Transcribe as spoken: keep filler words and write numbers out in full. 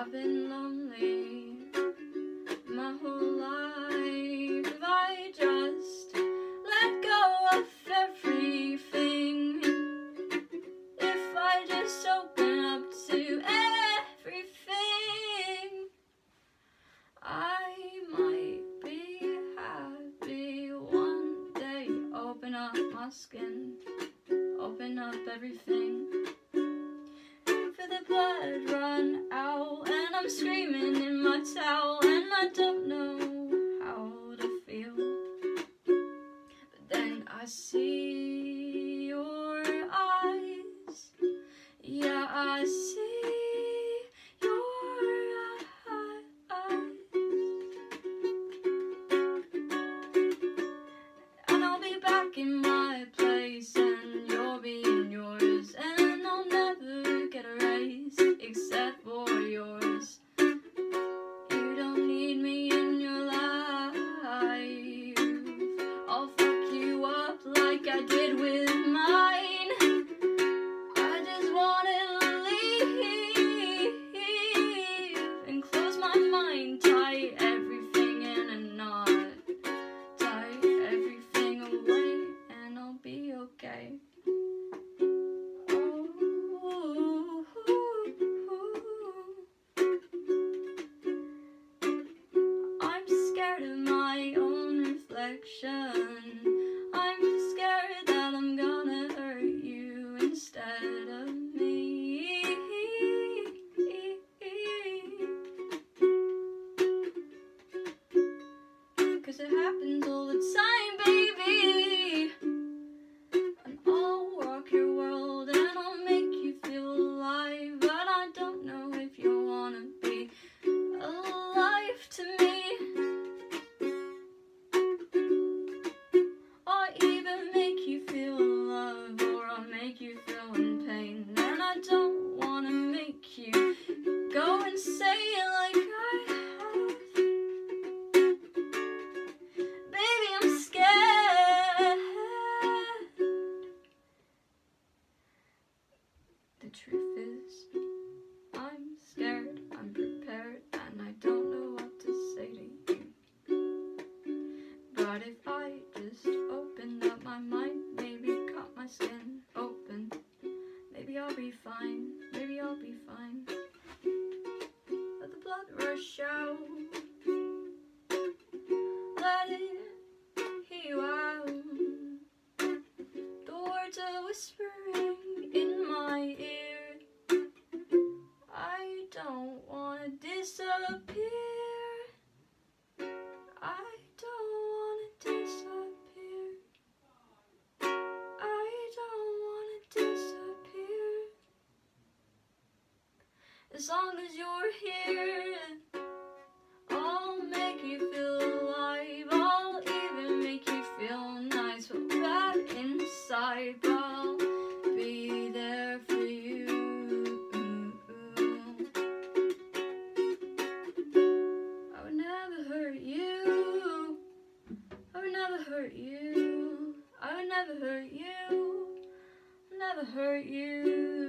I've been lonely my whole life. If I just let go of everything, if I just open up to everything, I might be happy one day. Open up my skin, open up everything. For the blood run out, and I'm screaming in my towel, and I don't know how to feel. But then I see your eyes, yeah, I see your eyes, and I'll be back in my place, and you'll be in yours, and I'll never get a raise except for yours. You don't need me in your life. I'll fuck you up like I did with mine. I just wanna leave and close my mind, tie everything in a knot, tie everything away, and I'll be okay. I'm scared of my own reflection. I'm scared that I'm gonna hurt you instead of me. 'Cause it happens all the time, baby. And I'll rock your world and I'll make you feel alive, but I don't know if you wanna be alive to me, or even make you feel love, or I'll make you feel in pain. And I don't wanna make you go and say it like I have. Baby, I'm scared. The truth is, I'm scared, I'm prepared, and I don't know what to say to you. But if I just opened up my mind, maybe cut my skin open, maybe I'll be fine, maybe I'll be fine. Let the blood rush out, let it hear you out. The words are whispering in my ear. I don't want to disappear. I don't want to disappear. I don't want to disappear. As long as you're here, I'll make you feel alive. I'll even make you feel nice, but bad inside. I'll be there for you. I would never hurt you. I would never hurt you. I would never hurt you. Never hurt you.